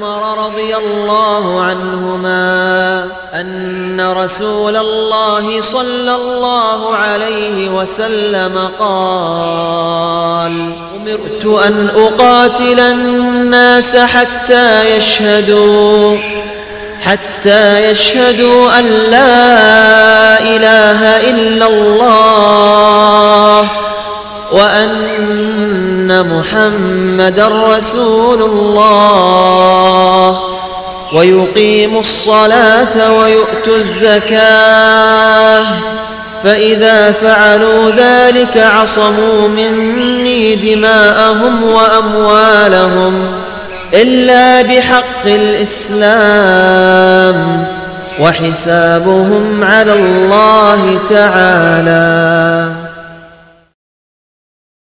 عمر رضي الله عنهما أن رسول الله صلى الله عليه وسلم قال: أمرت أن أقاتل الناس حتى يشهدوا أن لا إله إلا الله وأن محمدا رسول الله ويقيموا الصلاة ويؤتوا الزكاة، فإذا فعلوا ذلك عصموا مني دماءهم وأموالهم إلا بحق الإسلام وحسابهم على الله تعالى.